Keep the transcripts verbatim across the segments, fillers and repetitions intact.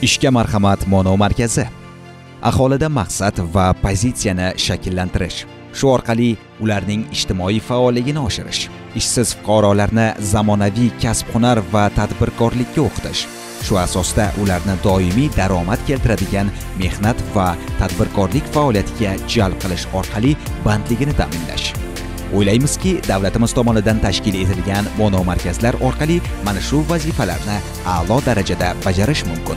Ishga marhamat mono markazi. Aholida maqsad va pozitsiyani shakllantirish, shu orqali ularning ijtimoiy faolligini oshirish, ishsiz fuqarolarni zamonaviy kasb-hunar va tadbirkorlikka o'qitish, shu asosda ularni doimiy daromad keltiradigan mehnat va tadbirkorlik faoliyatiga jalb qilish orqali bandligini ta'minlash. O'ylaymizki, davlatimiz tomonidan tashkil etilgan mono markazlar orqali mana shu vazifalarni a'lo darajada bajarish mumkin.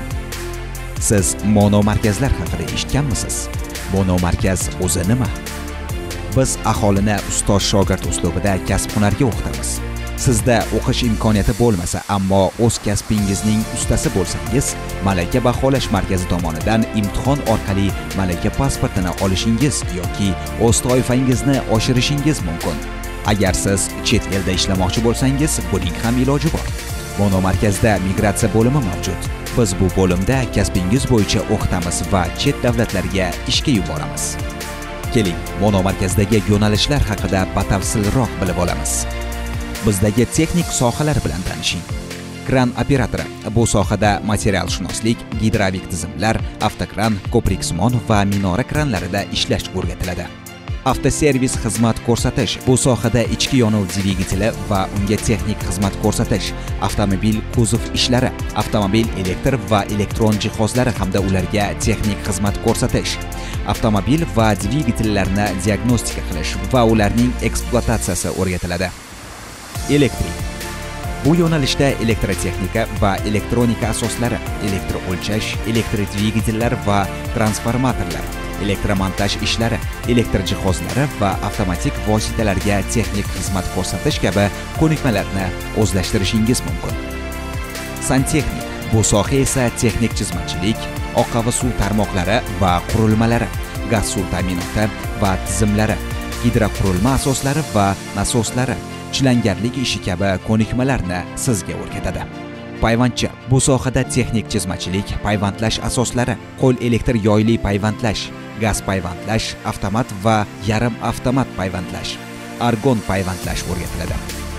Siz mono markazlar haqida eshitganmisiz? Mono markaz o'zi nima? Biz aholini ustoz shogird uslubida kasb-hunarga o'qitamiz. Sizda o'qish imkoniyati bo'lmasa, ammo o'z kasbingizning ustasi bo'lsangiz, malaka baholash markazi tomonidan imtihon orqali malaka pasportini olishingiz yoki o'z toifangizni oshirishingiz mumkin. Agar siz chet elda ishlamoqchi bo'lsangiz, buning ham iloji bor. Mono markazda migratsiya bo'limi mavjud. Biz bu bo'limda kasbingiz bo'yicha o'qitamiz va chet davlatlarga ishga yuboramiz. Keling, mono markazdagi yo'nalishlar haqida batafsilroq bilib olamiz. Bizdagi texnik sohalar bilan tanishing. Kran operatori. Bu sohada materialshunoslik, gidravlik tizimlar, avtokran, ko'priksimon va minora kranlarida ishlash o'rgatiladi. Avtoservis xizmat ko'rsatish. Bu sohada ichki yonuv dvigateli va unga texnik xizmat ko'rsatish, avtomobil kuzov ishlari, avtomobil elektr va elektron jihozlari hamda ularga texnik xizmat ko'rsatish, avtomobil va dvigatellarni diagnostika qilish va ularning ekspluatatsiyasi o'rgatiladi. Elektrik. Bu yo'nalishda elektrotexnika va elektronika asoslari, elektr o'lchash, elektr dvigatellar va transformatorlar, elektromontaj ishlari, elektr jihozlari va avtomatik vositalarga texnik xizmat ko'rsatish kabi ko'nikmalarni o'zlashtirishingiz mumkin. Santexnik. Bu soha esa texnik chizmachilik, oqava suv tarmoqlari va qurilmalari, gaz suv ta'minoti va tizimlari, gidroqurilma asoslari va nasoslari, chilangarlik ishi kabi ko'nikmalarni sizga o'rgatadi. Payvandchi. Bu sohada texnik chizmachilik, payvandlash asoslari, qo'l elektr yoyli payvandlash, gaz payvandlash, avtomat va yarim avtomat payvandlash, argon payvandlash o'rgatiladi.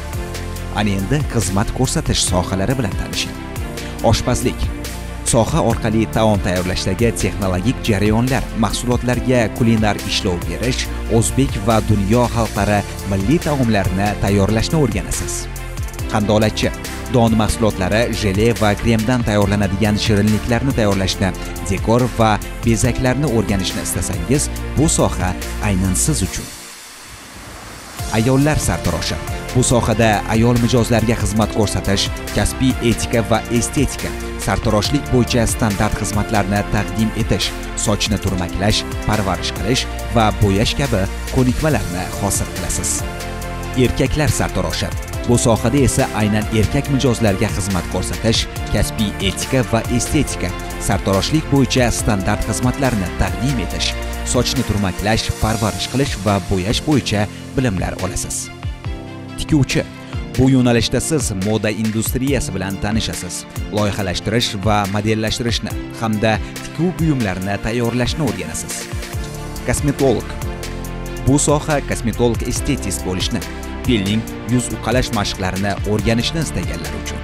Ana endi xizmat ko'rsatish sohalari bilan tanishing. Oshpazlik. Soha orqali taom tayyorlashdagi texnologik jarayonlar, mahsulotlarga kulinar ishlov berish, o'zbek va dunyo xalqlari milliy taomlarini tayyorlashni o'rganasiz. Qandolatchi. Don mahsulotlari, jele va kremdan tayyorlanadigan shirinliklarni tayyorlashni, dekor va bezaklarni o'rganishni istasangiz, bu soha aynan siz uchun. Ayollar sartaroshi. Bu sohada ayol mijozlarga xizmat ko'rsatish, kasbiy etika va estetika, sartaroshlik bo'yicha standart xizmatlarni taqdim etish, sochni turmaklash, parvarish qilish va bo'yash kabi ko'nikmalarni hosil qilasiz. Erkaklar sartaroshi. Bu sohada esa aynan erkak mijozlarga xizmat ko'rsatish, kasbiy etika va estetika, sartaroshlik bo'yicha standart xizmatlarni taqdim etish, sochni turmaklash, parvarish qilish va bo'yash bo'yicha bilimlar olasiz. Tikuvchi. Bu yo'nalishda siz moda industriyasi bilan tanishasiz, loyihalashtirish va modellashtirishni hamda tikuv buyumlarini tayyorlashni o'rganasiz. Kosmetolog. Bu soha kosmetolog estetist bo'lishni, peeling, yuz uqalash mashqlarini o'rganishni istaganlar uchun.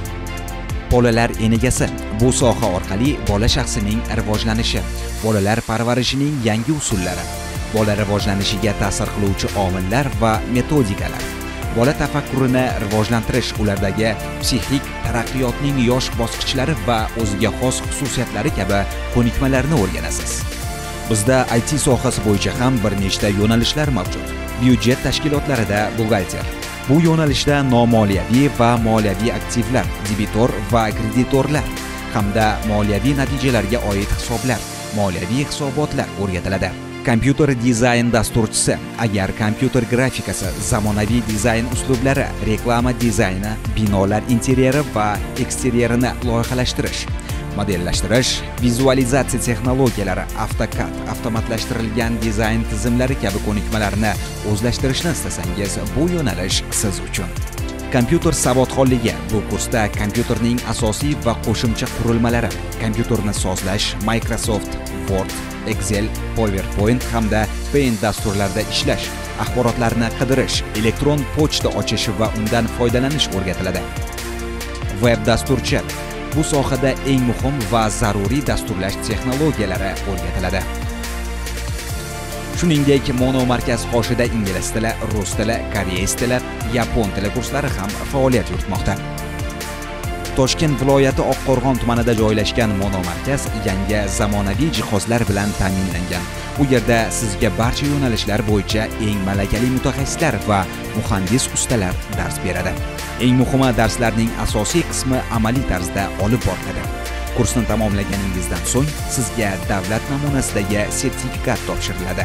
Bolalar enegasi. Bu soha orqali bola shaxsining rivojlanishi, bolalar parvarishining yangi usullari, bola rivojlanishiga ta'sir qiluvchi omillar va metodikalar, bola tafakkurini rivojlantirish, ulardagi psixik taraqqiyotning yosh bosqichlari va o'ziga xos xususiyatlari kabi ko'nikmalarni o'rganasiz. Bizda I T sohasi bo'yicha ham bir nechta yo'nalishlar mavjud. Byudjet tashkilotlarida buxgalter. Bu yo'nalishda nomoliyaviy va moliyaviy aktivlar, debitor va kreditorlar hamda moliyaviy natijalarga oid hisoblar, moliyaviy hisobotlar o'rgatiladi. Kompyuter dizayn dasturchisi. Agar kompyuter grafikasi, zamonaviy dizayn uslublari, reklama dizayni, binolar interyeri va eksteryerini loyihalashtirish, modellashtirish, vizualizatsiya texnologiyalari, AutoCAD, avtomatlashtirilgan dizayn tizimlari kabi ko'nikmalarni o'zlashtirishni istasangiz, bu yo'nalish siz uchun. Kompyuter savodxonligi. Bu kursda kompyuterning asosiy va qo'shimcha qurilmalari, kompyuterni sozlash, Microsoft Word, Excel, PowerPoint hamda Paint dasturlarida ishlash, axborotlarni qidirish, elektron pochta ochish va undan foydalanish o'rgatiladi. Web dasturchi. Bu sohada eng muhim va zaruriy dasturlash texnologiyalari o'rgatiladi. Shuningdek, Mono markaz qoshida ingliz tili, rus tili, koreys tili, yapon tili kurslari ham faoliyat yuritmoqda. Toshkent viloyati Oqqo'rg'on tumanida joylashgan Mono markaz yangi zamonaviy jihozlar bilan ta'minlangan. Bu yerda sizga barcha yo'nalishlar bo'yicha eng malakali mutaxassislar va muhandis ustalar dars beradi. Eng muhimi, darslarning asosiy qismi amaliy tarzda olib boriladi. Kursni tamomlaganingizdan so'ng sizga davlat namunasidagi sertifikat topshiriladi.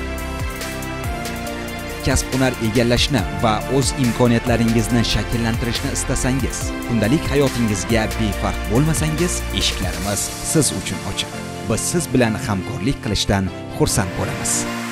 Kasb-hunar egallashni va o'z imkoniyatlaringizni shakllantirishni istasangiz, kundalik hayotingizga befarq bo'lmasangiz, eshiklarimiz siz uchun ochiq. Biz siz bilan hamkorlik qilishdan xursand bo'lamiz.